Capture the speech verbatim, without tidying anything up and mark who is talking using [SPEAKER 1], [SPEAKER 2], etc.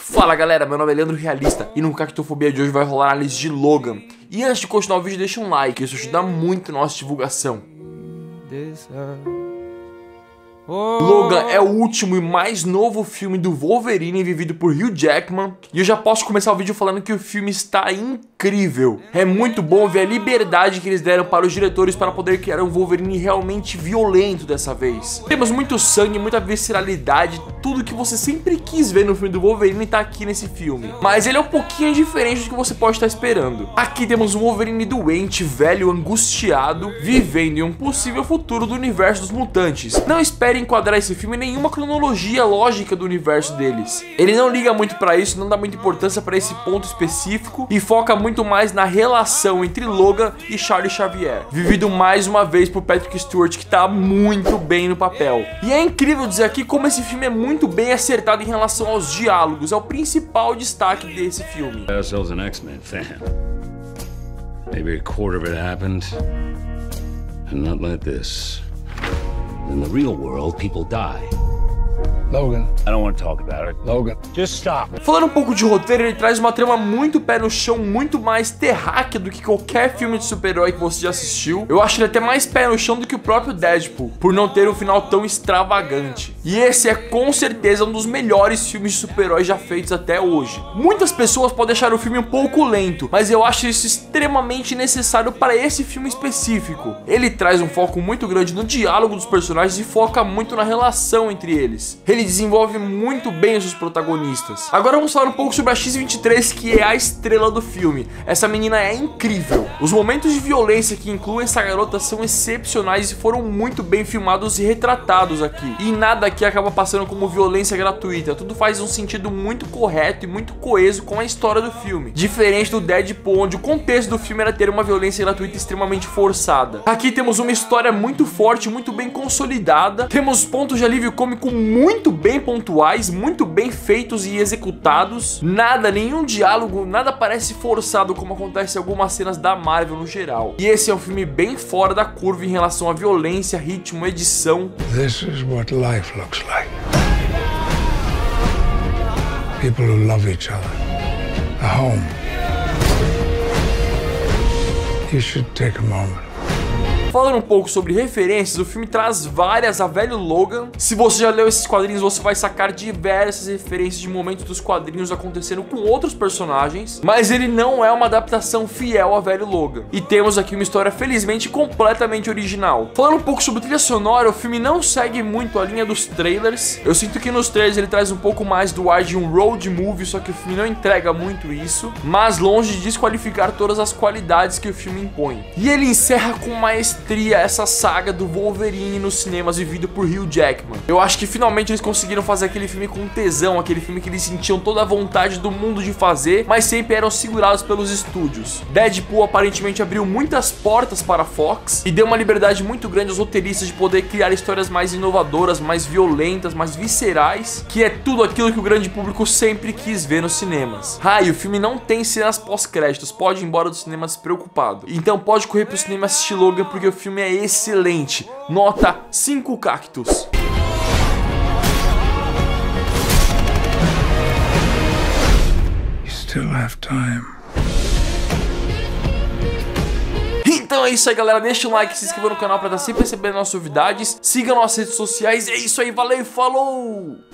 [SPEAKER 1] Fala galera, meu nome é Leandro Realista e no Cactofobia de hoje vai rolar a análise de Logan. E antes de continuar o vídeo, deixa um like, isso ajuda muito a nossa divulgação. Logan é o último e mais novo filme do Wolverine vivido por Hugh Jackman. E eu já posso começar o vídeo falando que o filme está incrível. É muito bom ver a liberdade que eles deram para os diretores para poder criar um Wolverine realmente violento dessa vez. Temos muito sangue, muita visceralidade, tudo que você sempre quis ver no filme do Wolverine está aqui nesse filme. Mas ele é um pouquinho diferente do que você pode estar esperando. Aqui temos um Wolverine doente, velho, angustiado, vivendo em um possível futuro do universo dos mutantes. Não espere enquadrar esse filme em nenhuma cronologia lógica do universo deles. Ele não liga muito pra isso, não dá muita importância pra esse ponto específico e foca muito mais na relação entre Logan e Charles Xavier, vivido mais uma vez por Patrick Stewart, que tá muito bem no papel. E é incrível dizer aqui como esse filme é muito bem acertado em relação aos diálogos, é o principal destaque desse filme.
[SPEAKER 2] Ourselves an X-Men fan. Maybe a quarter of it happened, and not like this. In the real world, people die.
[SPEAKER 3] Logan.
[SPEAKER 2] I don't want to talk about it.
[SPEAKER 3] Logan. Just stop.
[SPEAKER 1] Falando um pouco de roteiro, ele traz uma trama muito pé no chão, muito mais terráquea do que qualquer filme de super-herói que você já assistiu. Eu acho ele até mais pé no chão do que o próprio Deadpool, por não ter um final tão extravagante. E esse é com certeza um dos melhores filmes de super-heróis já feitos até hoje. Muitas pessoas podem achar o filme um pouco lento, mas eu acho isso extremamente necessário para esse filme específico. Ele traz um foco muito grande no diálogo dos personagens e foca muito na relação entre eles. Ele desenvolve muito bem os seus protagonistas. Agora vamos falar um pouco sobre a X vinte e três, que é a estrela do filme. Essa menina é incrível. Os momentos de violência que incluem essa garota são excepcionais e foram muito bem filmados e retratados aqui. E nada aqui acaba passando como violência gratuita. Tudo faz um sentido muito correto e muito coeso com a história do filme. Diferente do Deadpool, onde o contexto do filme era ter uma violência gratuita extremamente forçada. Aqui temos uma história muito forte, muito bem consolidada. Temos pontos de alívio cômico muito bem pontuais, muito bem feitos e executados. Nada, nenhum diálogo, nada parece forçado como acontece em algumas cenas da Marvel no geral. E esse é um filme bem fora da curva em relação à violência, ritmo, edição.
[SPEAKER 3] This is what life looks like. People who love each other. A home. You should take a moment.
[SPEAKER 1] Falando um pouco sobre referências, o filme traz várias a velho Logan. Se você já leu esses quadrinhos, você vai sacar diversas referências de momentos dos quadrinhos acontecendo com outros personagens, mas ele não é uma adaptação fiel a velho Logan. E temos aqui uma história felizmente completamente original. Falando um pouco sobre trilha sonora, o filme não segue muito a linha dos trailers. Eu sinto que nos trailers ele traz um pouco mais do ar de um road movie, só que o filme não entrega muito isso, mas longe de desqualificar todas as qualidades que o filme impõe. E ele encerra com maestria essa saga do Wolverine nos cinemas vivido por Hugh Jackman. Eu acho que finalmente eles conseguiram fazer aquele filme com tesão, aquele filme que eles sentiam toda a vontade do mundo de fazer, mas sempre eram segurados pelos estúdios. Deadpool aparentemente abriu muitas portas para a Fox e deu uma liberdade muito grande aos roteiristas de poder criar histórias mais inovadoras, mais violentas, mais viscerais, que é tudo aquilo que o grande público sempre quis ver nos cinemas. Ah, e o filme não tem cenas pós-créditos, pode ir embora do cinema despreocupado. Então pode correr pro cinema assistir Logan, porque o filme é excelente. Nota cinco cactos.
[SPEAKER 3] You still have time.
[SPEAKER 1] Então é isso aí, galera. Deixa um like, se inscreva no canal para estar sempre recebendo nossas novidades. Siga nossas redes sociais. É isso aí, valeu e falou!